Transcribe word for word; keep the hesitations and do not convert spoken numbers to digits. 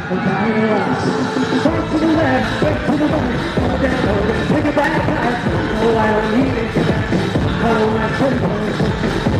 Front to the left, back to the right, all down, all down, take it back, back. Oh, I don't need it. I don't want to